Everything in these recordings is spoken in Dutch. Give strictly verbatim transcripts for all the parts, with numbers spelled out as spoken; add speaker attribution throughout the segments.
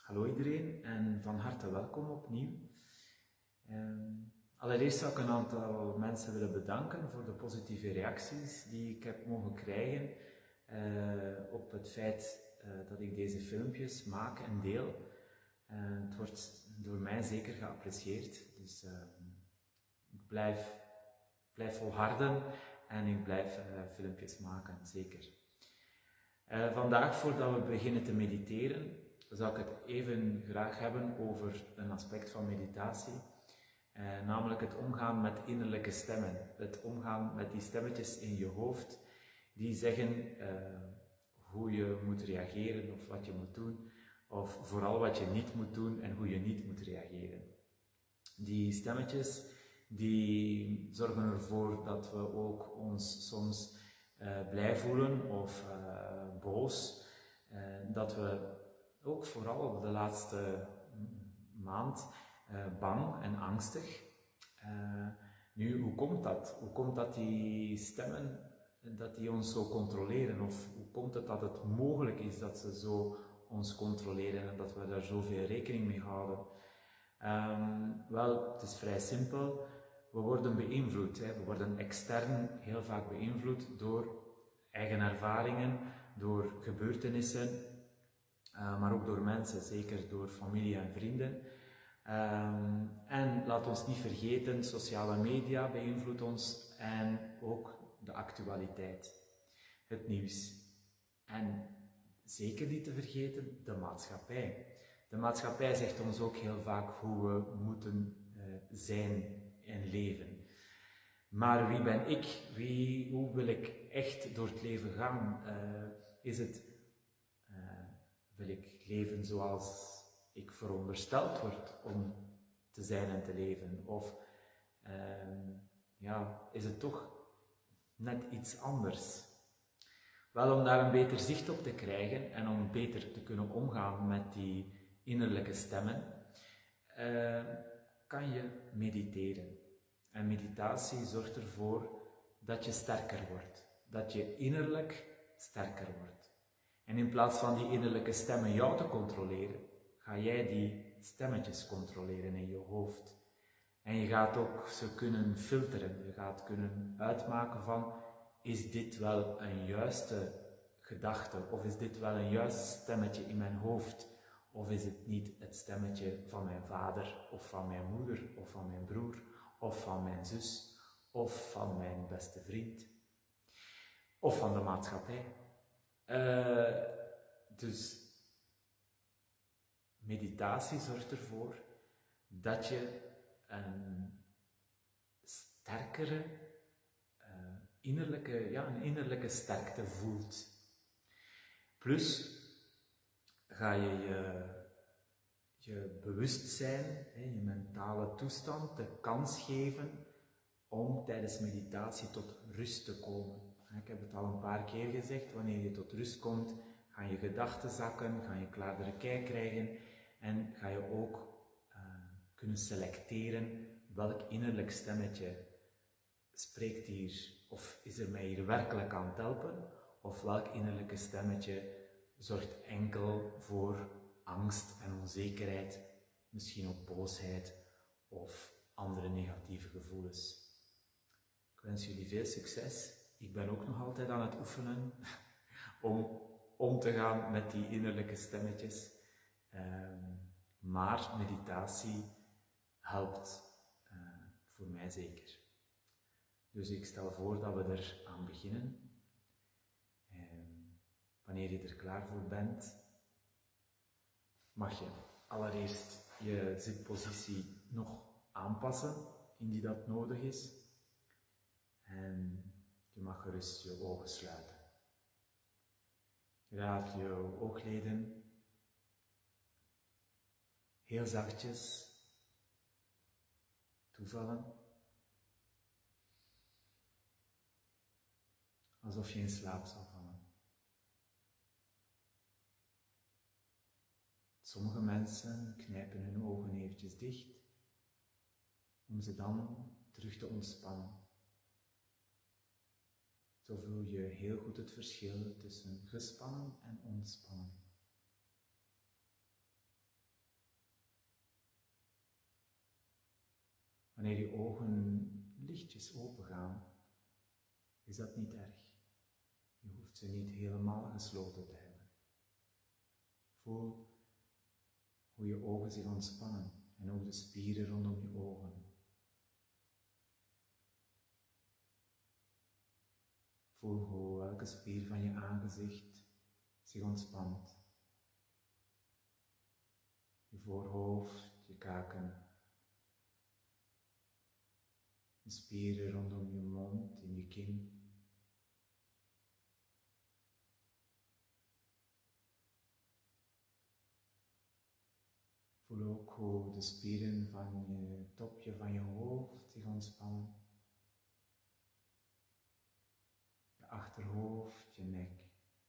Speaker 1: Hallo iedereen en van harte welkom opnieuw. Um, allereerst zou ik een aantal mensen willen bedanken voor de positieve reacties die ik heb mogen krijgen uh, op het feit uh, dat ik deze filmpjes maak en deel. Uh, het wordt door mij zeker geapprecieerd, dus uh, ik blijf, blijf volharden en ik blijf uh, filmpjes maken, zeker. Uh, vandaag, voordat we beginnen te mediteren, zou ik het even graag hebben over een aspect van meditatie, uh, namelijk het omgaan met innerlijke stemmen. Het omgaan met die stemmetjes in je hoofd die zeggen uh, hoe je moet reageren of wat je moet doen, of vooral wat je niet moet doen en hoe je niet moet reageren. Die stemmetjes die zorgen ervoor dat we ook ons soms uh, blij voelen of uh, boos, uh, dat we ook vooral de laatste maand uh, bang en angstig. Uh, nu, hoe komt dat? Hoe komt dat die stemmen, dat die ons zo controleren? Of hoe komt het dat het mogelijk is dat ze zo ons controleren en dat we daar zoveel rekening mee houden? Um, wel, het is vrij simpel. We worden beïnvloed. Hè. We worden extern heel vaak beïnvloed door eigen ervaringen, door gebeurtenissen, Uh, maar ook door mensen, zeker door familie en vrienden. Um, en laat ons niet vergeten, sociale media beïnvloedt ons en ook de actualiteit, het nieuws. En zeker niet te vergeten, de maatschappij. De maatschappij zegt ons ook heel vaak hoe we moeten uh, zijn en leven. Maar wie ben ik? Wie, hoe wil ik echt door het leven gaan? Uh, is het Wil ik leven zoals ik verondersteld word om te zijn en te leven? Of uh, ja, is het toch net iets anders? Wel, om daar een beter zicht op te krijgen en om beter te kunnen omgaan met die innerlijke stemmen, uh, kan je mediteren. En meditatie zorgt ervoor dat je sterker wordt, dat je innerlijk sterker wordt. En in plaats van die innerlijke stemmen jou te controleren, ga jij die stemmetjes controleren in je hoofd. En je gaat ook ze kunnen filteren. Je gaat kunnen uitmaken van, is dit wel een juiste gedachte? Of is dit wel een juist stemmetje in mijn hoofd? Of is het niet het stemmetje van mijn vader, of van mijn moeder, of van mijn broer, of van mijn zus, of van mijn beste vriend? Of van de maatschappij? Uh, dus meditatie zorgt ervoor dat je een sterkere uh, innerlijke, ja, een innerlijke sterkte voelt. Plus ga je je, je bewustzijn, je mentale toestand de kans geven om tijdens meditatie tot rust te komen. Ik heb het al een paar keer gezegd, wanneer je tot rust komt, gaan je gedachten zakken, ga je klaardere kijk krijgen en ga je ook uh, kunnen selecteren welk innerlijk stemmetje spreekt hier, of is er mij hier werkelijk aan het helpen, of welk innerlijke stemmetje zorgt enkel voor angst en onzekerheid, misschien ook boosheid of andere negatieve gevoelens. Ik wens jullie veel succes. Ik ben ook nog altijd aan het oefenen om om te gaan met die innerlijke stemmetjes. Um, maar meditatie helpt uh, voor mij zeker. Dus ik stel voor dat we er aan beginnen. Um, wanneer je er klaar voor bent, mag je allereerst je zitpositie nog aanpassen, indien dat nodig is. En je mag gerust je ogen sluiten. Laat je oogleden heel zachtjes toevallen. Alsof je in slaap zal vallen. Sommige mensen knijpen hun ogen eventjes dicht, om ze dan terug te ontspannen. Zo voel je heel goed het verschil tussen gespannen en ontspannen. Wanneer je ogen lichtjes open gaan, is dat niet erg. Je hoeft ze niet helemaal gesloten te hebben. Voel hoe je ogen zich ontspannen en ook de spieren rondom je ogen. Voel hoe elke spier van je aangezicht zich ontspant. Je voorhoofd, je kaken, de spieren rondom je mond en je kin. Voel ook hoe de spieren van je topje van je hoofd zich ontspannen. Je achterhoofd, je nek.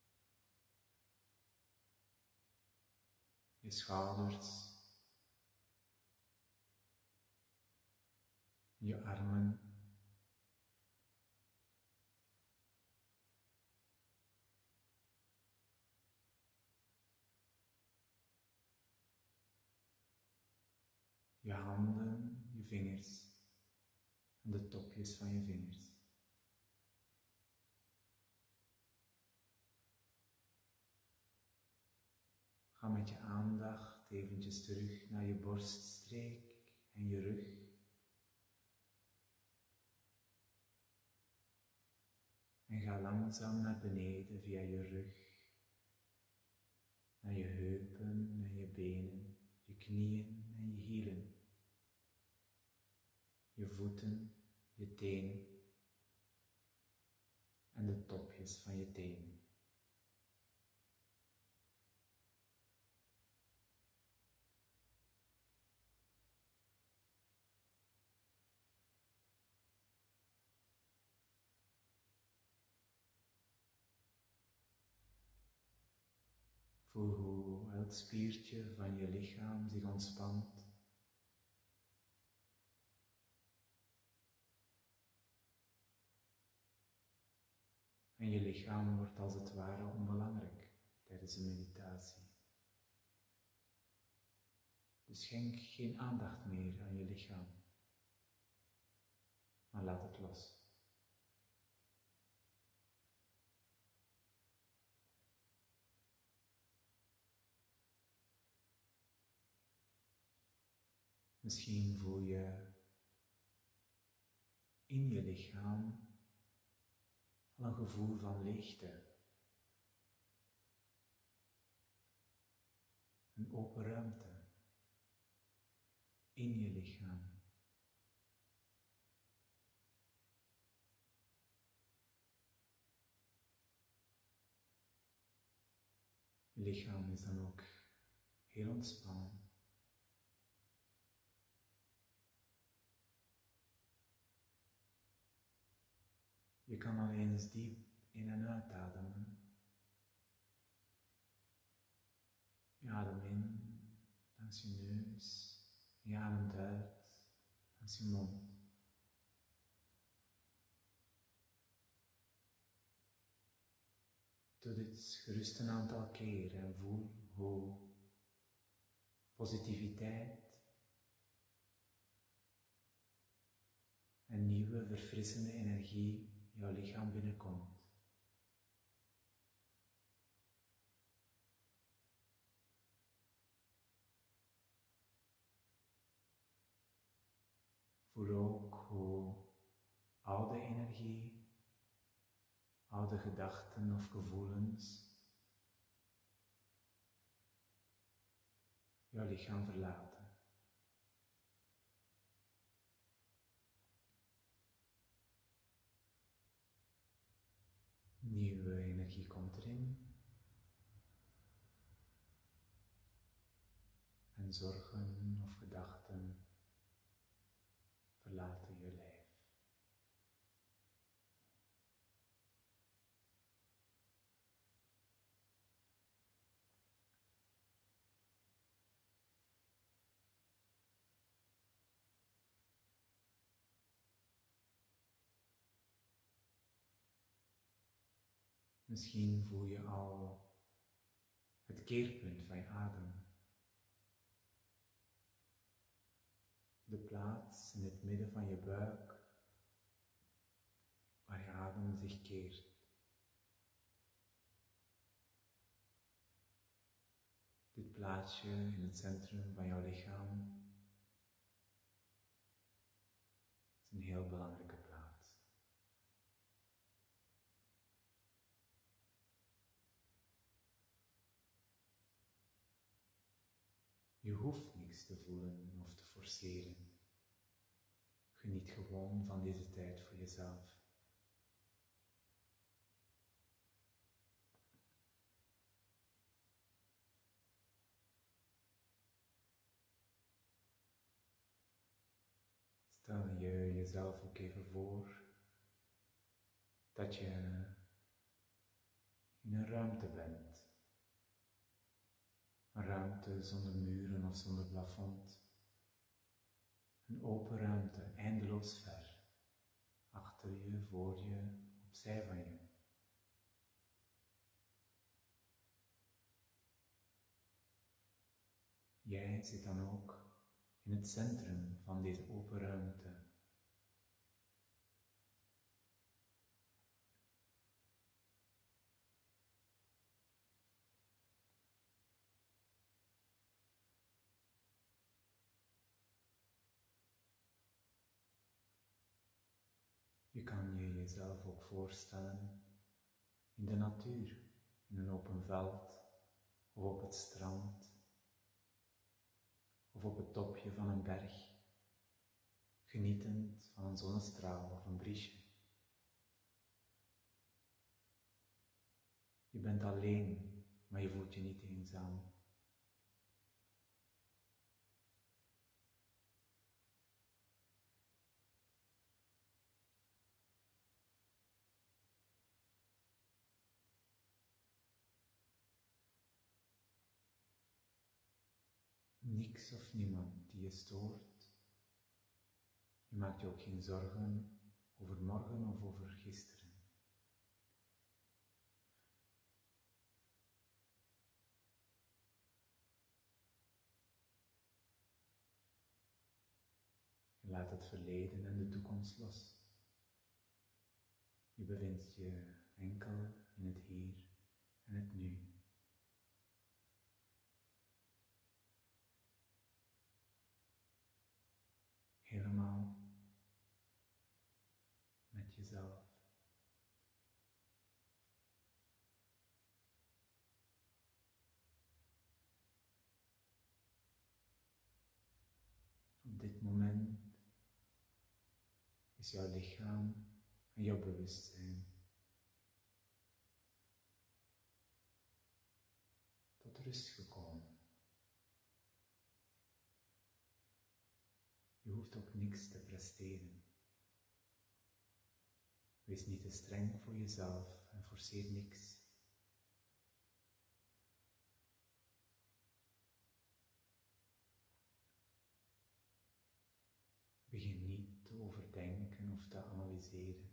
Speaker 1: Je schouders. Je armen. Je handen, je vingers en de topjes van je vingers. Ga met je aandacht eventjes terug naar je borststreek en je rug. En ga langzaam naar beneden via je rug, naar je heupen en je benen, je knieën en je hielen, je voeten, je tenen en de topjes van je tenen. Voel hoe elk spiertje van je lichaam zich ontspant. En je lichaam wordt als het ware onbelangrijk tijdens de meditatie. Dus schenk geen aandacht meer aan je lichaam, maar laat het los. Misschien voel je in je lichaam al een gevoel van leegte. Een open ruimte in je lichaam. Je lichaam is dan ook heel ontspannen. Je kan al eens diep in en uitademen. Je ademt in langs je neus, je ademt uit langs je mond. Doe dit gerust een aantal keer en voel hoe positiviteit en nieuwe verfrissende energie jouw lichaam binnenkomt. Voel ook hoe oude energie, oude gedachten of gevoelens jouw lichaam verlaten. Nieuwe energie komt erin en zorgen of gedachten verlaten je lijf. Misschien voel je al het keerpunt van je adem. De plaats plaats in het midden van je buik, waar je adem zich keert. Dit plaatsje in het centrum van jouw lichaam is een heel belangrijke plaats. Je hoeft niks te voelen of te forceren. Geniet gewoon van deze tijd voor jezelf. Stel je jezelf ook even voor dat je in een ruimte bent. Een ruimte zonder muren of zonder plafond. Een open ruimte, eindeloos ver. Achter je, voor je, opzij van je. Jij zit dan ook in het centrum van deze open ruimte. Je kan je jezelf ook voorstellen in de natuur, in een open veld, of op het strand, of op het topje van een berg, genietend van een zonnestraal of een briesje. Je bent alleen, maar je voelt je niet eenzaam. Niks of niemand die je stoort. Je maakt je ook geen zorgen over morgen of over gisteren. Je laat het verleden en de toekomst los. Je bevindt je enkel in het hier en het nu. Helemaal met jezelf. Op dit moment is jouw lichaam en jouw bewustzijn tot rust gekomen. Je hoeft ook niks te presteren. Wees niet te streng voor jezelf en forceer niks. Begin niet te overdenken of te analyseren.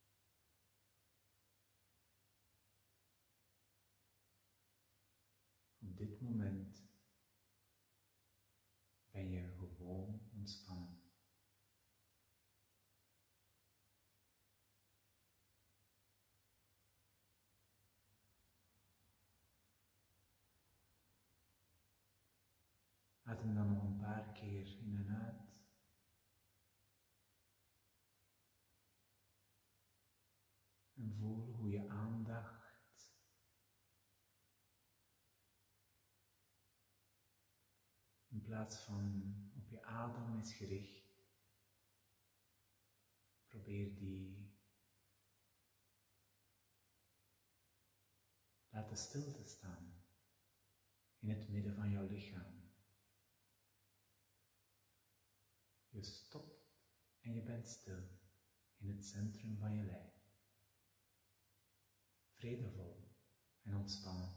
Speaker 1: Op dit moment ben je gewoon ontspannen. Adem dan nog een paar keer in en uit. En voel hoe je aandacht in plaats van op je adem is gericht. Probeer die laten stil te staan in het midden van jouw lichaam. Je stopt en je bent stil in het centrum van je lijf. Vredevol en ontspannen.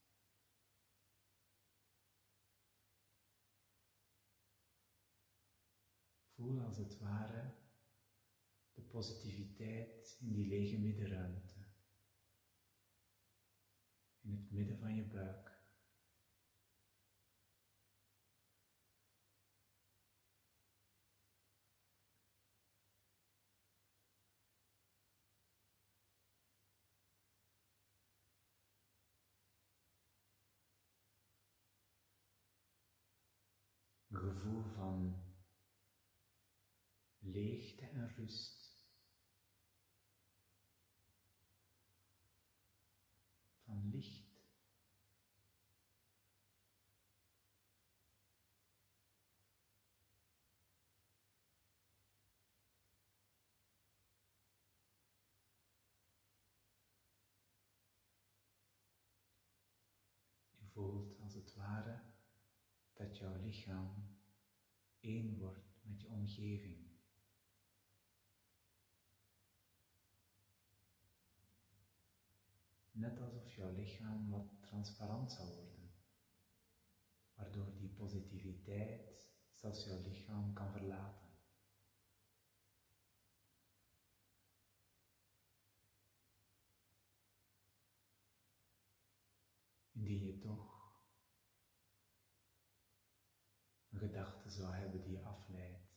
Speaker 1: Voel als het ware de positiviteit in die lege middenruimte. In het midden van je buik. gevoel van leegte en rust, van licht. Je voelt als het ware dat jouw lichaam één wordt met je omgeving. Net alsof jouw lichaam wat transparant zou worden, waardoor die positiviteit zelfs jouw lichaam kan verlaten. Indien je toch een gedachte zou hebben die je afleidt,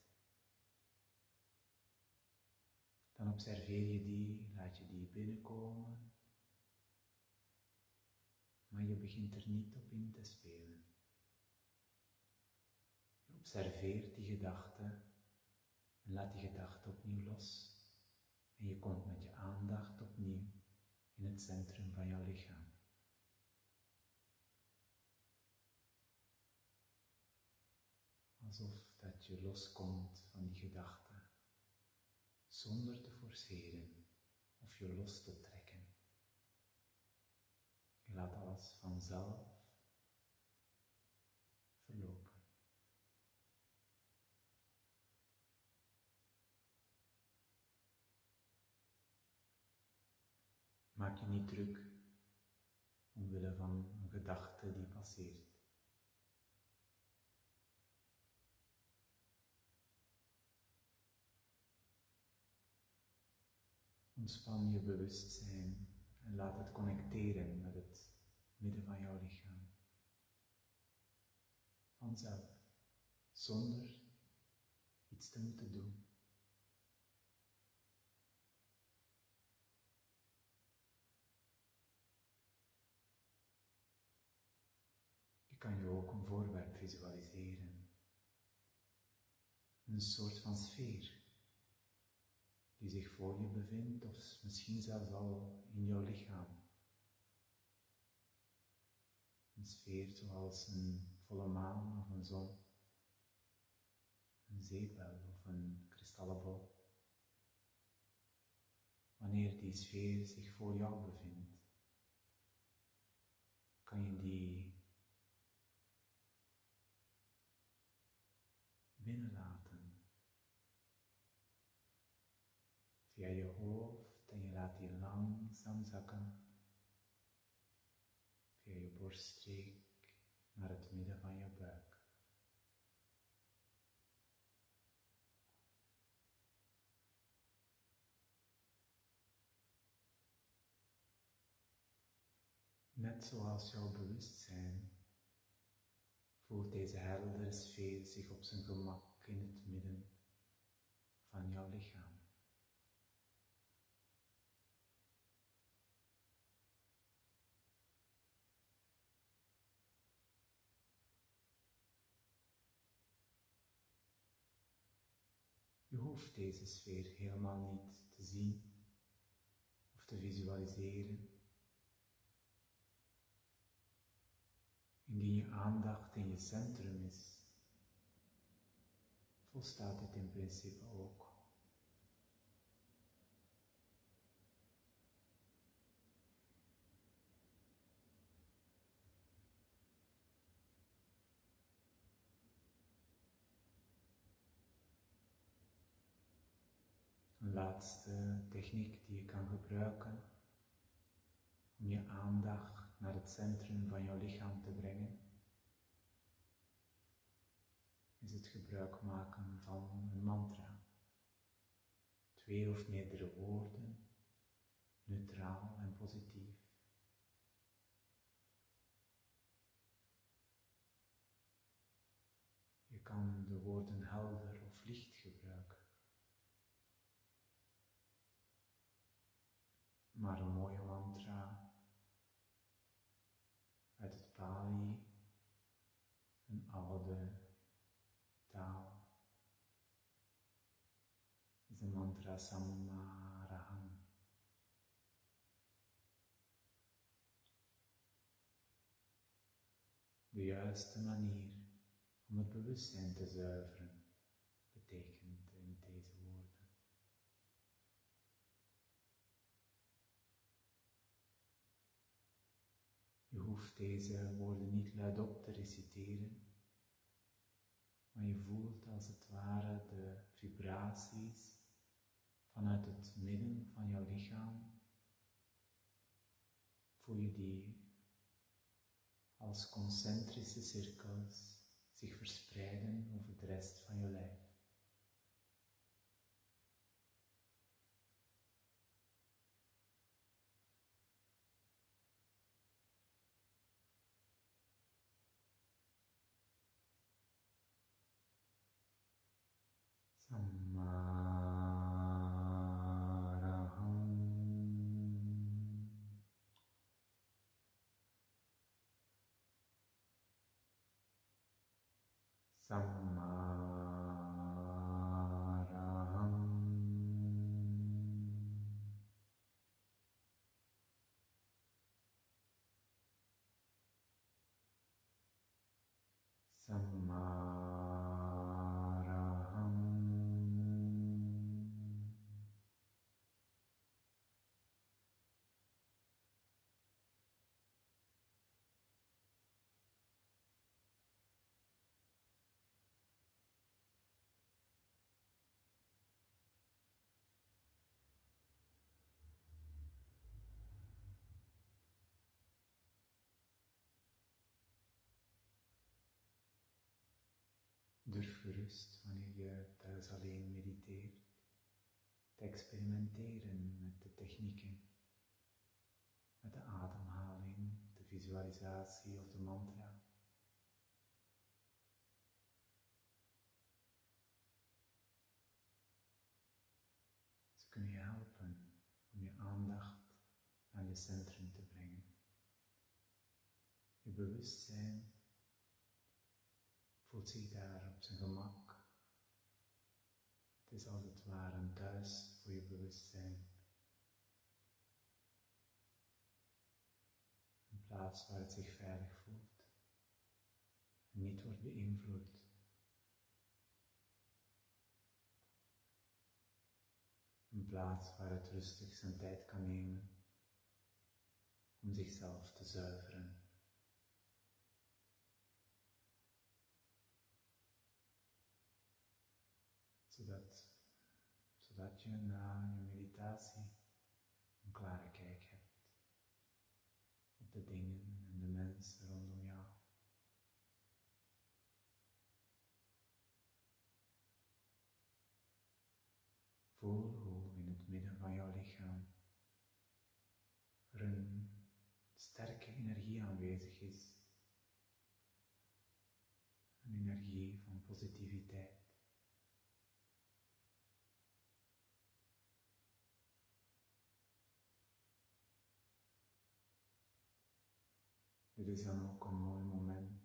Speaker 1: dan observeer je die, laat je die binnenkomen, maar je begint er niet op in te spelen. Je observeert die gedachte en laat die gedachte opnieuw los. En je komt met je aandacht opnieuw in het centrum van jouw lichaam. Alsof dat je loskomt van die gedachte, zonder te forceren of je los te trekken. Je laat alles vanzelf verlopen. Maak je niet druk omwille van een gedachte die passeert. Ontspan je bewustzijn en laat het connecteren met het midden van jouw lichaam. Vanzelf, zonder iets te moeten doen. Je kan je ook een voorwerp visualiseren. Een soort van sfeer die zich voor je bevindt, of misschien zelfs al in jouw lichaam. Een sfeer zoals een volle maan of een zon, een zeepbel of een kristallen bol. Wanneer die sfeer zich voor jou bevindt, kan je die binnenlaten via je hoofd en je laat die langzaam zakken via je borststreek naar het midden van je buik. Net zoals jouw bewustzijn voelt deze heldere sfeer zich op zijn gemak in het midden van jouw lichaam. Je hoeft deze sfeer helemaal niet te zien of te visualiseren. Indien je aandacht in je centrum is, volstaat dit in principe ook. Een laatste techniek die je kan gebruiken om je aandacht naar het centrum van jouw lichaam te brengen, is het gebruik maken van een mantra. Twee of meerdere woorden, neutraal en positief. Je kan de woorden helder of licht gebruiken. Maar een mooie mantra uit het Pali, een oude mantra Sammaraham. De juiste manier om het bewustzijn te zuiveren, betekent in deze woorden. Je hoeft deze woorden niet luidop te reciteren, maar je voelt als het ware de vibraties vanuit het midden van jouw lichaam. Voel je die als concentrische cirkels zich verspreiden over de rest van je lijf. Sammaraham. Sammaraham. Durf gerust, wanneer je thuis alleen mediteert, te experimenteren met de technieken, met de ademhaling, de visualisatie of de mantra. Ze kunnen je helpen om je aandacht naar je centrum te brengen. Je bewustzijn voelt zich daar op zijn gemak. Het is als het ware een thuis voor je bewustzijn. Een plaats waar het zich veilig voelt en niet wordt beïnvloed. Een plaats waar het rustig zijn tijd kan nemen om zichzelf te zuiveren. Zodat, zodat je na je meditatie een klare kijk hebt op de dingen en de mensen rondom jou. Voel hoe in het midden van jouw lichaam er een sterke energie aanwezig is. Een energie van positiviteit. Dit is dan ook een mooi moment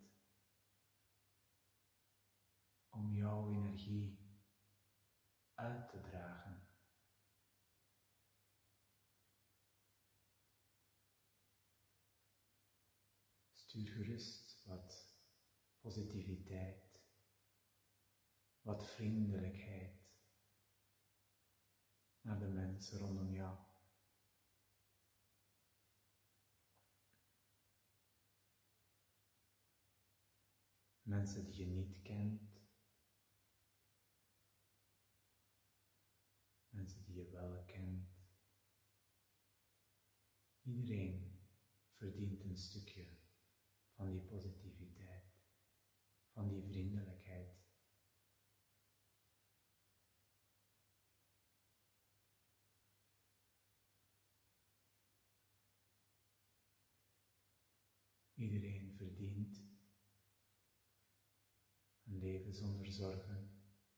Speaker 1: om jouw energie uit te dragen. Stuur gerust wat positiviteit, wat vriendelijkheid naar de mensen rondom jou. Mensen die je niet kent, mensen die je wel kent. Iedereen verdient een stukje van die positiviteit, van die vriendelijkheid. Iedereen verdient een leven zonder zorgen.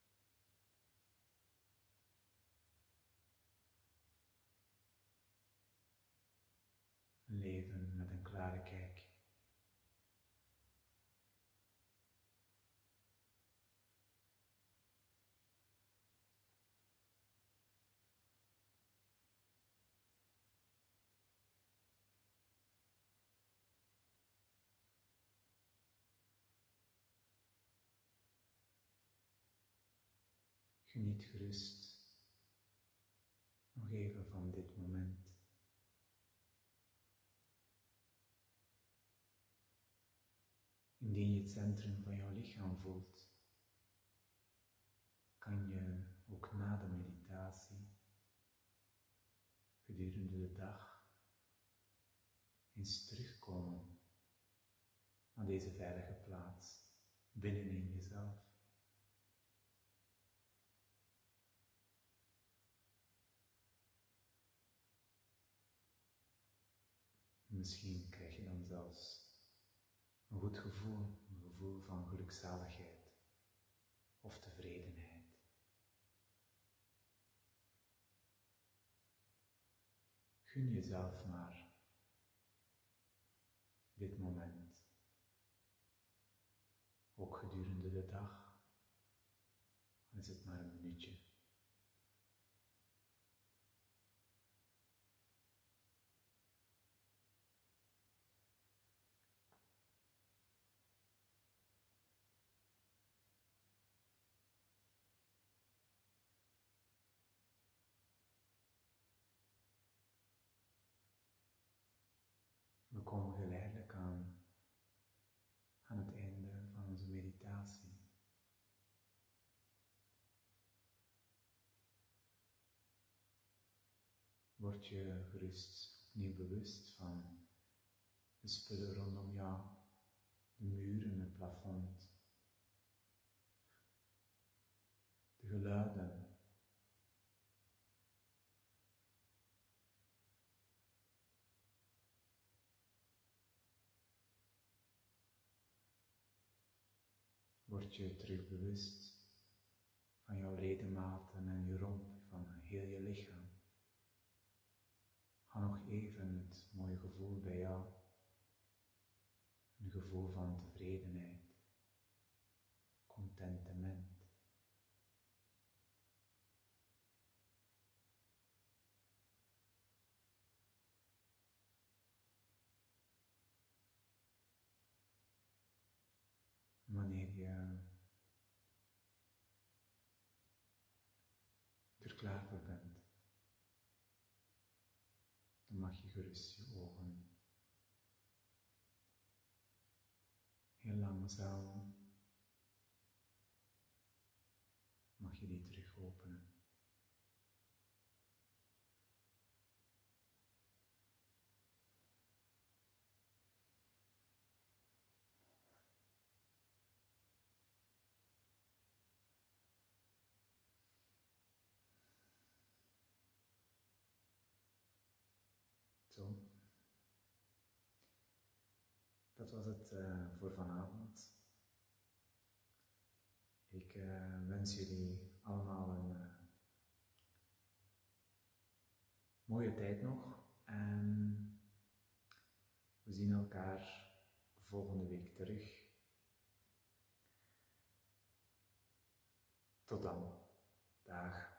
Speaker 1: Een leven met een klare kijk. Geniet gerust nog even van dit moment. Indien je het centrum van jouw lichaam voelt, kan je ook na de meditatie gedurende de dag eens terugkomen naar deze veilige plaats binnenin jezelf. Misschien krijg je dan zelfs een goed gevoel, een gevoel van gelukzaligheid of tevredenheid. Gun jezelf maar dit moment, ook gedurende de dag, al is het maar een minuutje. We komen geleidelijk aan, aan het einde van onze meditatie. Word je gerust opnieuw bewust van de spullen rondom jou, de muren, het plafond, de geluiden. Word je terug bewust van jouw ledematen en je romp, van heel je lichaam. Hou nog even het mooie gevoel bij jou. Een gevoel van tevredenheid, contentement. Wanneer je er klaar voor bent, dan mag je gerust je ogen heel langzaam, mag je die terug openen. Zo. Dat was het uh, voor vanavond. Ik uh, wens jullie allemaal een uh, mooie tijd nog en we zien elkaar volgende week terug. Tot dan. Dag.